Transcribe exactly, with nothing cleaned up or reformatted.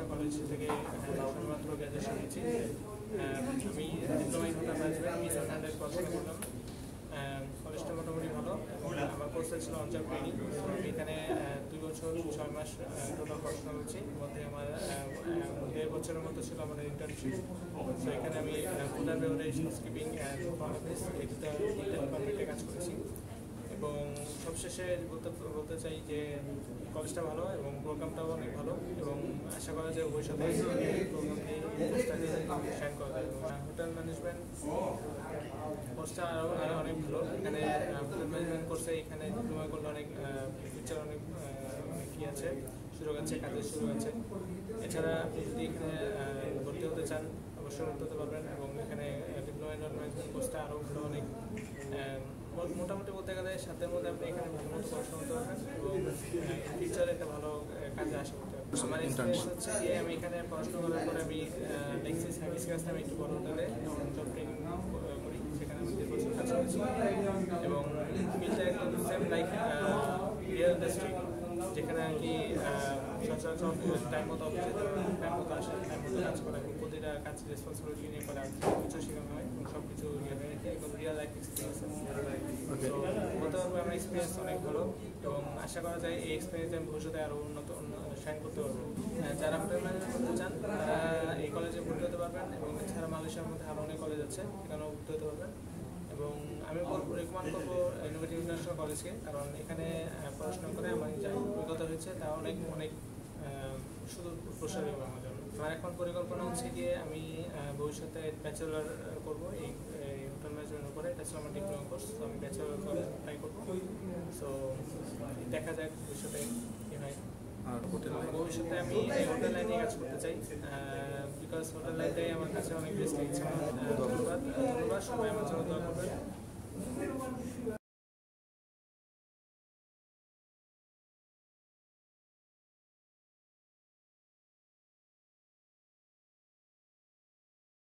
প্রতিষ্ঠা কলেজ থেকে সবেমাত্র গ্র্যাজুয়েশন হয়েছি। আমি ডিপ্লোমা ইন হোটেল ম্যানেজমেন্ট মিস হান্ড্রেড পড়াশোনা করলাম। কলেজটা মোটামুটি ভালো এবং আমার কোর্সে ছিল অনজব ট্রেনিং। আমি এখানে দুই বছর ছয় মাস টোটাল পড়াশোনা করছি। মধ্যে আমার দেড় বছরের মতো ছিল আমাদের ইন্টার্নশিপ। তো এখানে আমি food and beverage, housekeeping and front office এই দুটো ডিপার্টমেন্টে কাজ করেছি। এবং সবশেষে বলতে বলতে চাই যে কলেজটা ভালো এবং প্রোগ্রামটাও অনেক ভালো এবং আশা করা যায় ভবিষ্যতে প্রোগ্রামটি শাইন করা যায়। হোটেল ম্যানেজমেন্ট কোর্সটা আরও আরও অনেক ভালো। এখানে হোটেল ম্যানেজমেন্ট কোর্সে এখানে ডিপ্লোমা করলে অনেক ফিউচার অনেক অনেক কী আছে, সুযোগ আছে, কাজের সুযোগ আছে। এছাড়া আপনি যদি এখানে ভর্তি হতে চান অবশ্যই ভর্তি হতে পারবেন এবং এখানে ডিপ্লোমা ইন ম্যানেজমেন্ট কোর্সটা আরও ভালো অনেক মোটামুটি বলতে গেলে সাতের মধ্যে আপনি এখানে ভালো মতো পড়াশোনা করতে পারবেন এবং ফিউচারে একটা ভালো কাজে আশা করতে পারবেন। আমার এক্সপিরিয়েন্স হচ্ছে যে আমি এখানে পড়াশোনা করার পরে আমি লেক্সিস সার্ভিস কাজটা আমি একটু বড় হোটেলে জব ট্রেনিং করি, সেখানে আমি দেড় বছর কাজ করেছি এবং ফিল্ডটা একদম সেম লাইক রিয়েল ইন্ডাস্ট্রি, যেখানে আর কি সচরাচর টাইম মতো অফিসে টাইম মতো আসে, টাইম মতো কাজ করা এবং প্রতিটা কাজ রেসপন্সিবিলিটি নিয়ে করা কিছু শেখানো হয় এবং সব কিছু একদম রিয়েল লাইফ এক্সপিরিয়েন্স আছে। তো বলতে পারবো আমার এক্সপিরিয়েন্স অনেক ভালো এবং আশা করা যায় এই এক্সপিরিয়েন্স আমি ভবিষ্যতে আরও উন্নত শাইন করতে পারবো। যারা হোটেল ম্যানেজমেন্ট করতে চান তারা এই কলেজে ভর্তি হতে পারবেন এবং এছাড়া মালয়েশিয়ার মধ্যে আরও অনেক কলেজ আছে, এখানেও ভর্তি হতে পারবেন। এবং আমি রেকমেন্ড করবো ইনোভেটিভ ইন্টারন্যাশনাল কলেজকে, কারণ এখানে পড়াশোনা করে আমার যা অভিজ্ঞতা হয়েছে তা অনেক অনেক সুদূর প্রসারী হবে আমার জন্য। আমার এখন পরিকল্পনা হচ্ছে গিয়ে আমি ভবিষ্যতে ব্যাচেলর করবো এই হোটেল ম্যানেজমেন্টের উপরে। এটা ছিল আমার ডিপ্লোমা কোর্স, তো আমি ব্যাচেলর করে ট্রাই করবো। সো দেখা যাক ভবিষ্যতে কী হয়। ভবিষ্যতে আমি এই হোটেল লাইনে কাজ করতে চাই, বিকজ হোটেল লাইনটাই আমার কাছে অনেক বেস্ট লাগছে। ধন্যবাদ ধন্যবাদ সবাই আমার জন্য দোয়া করবেন।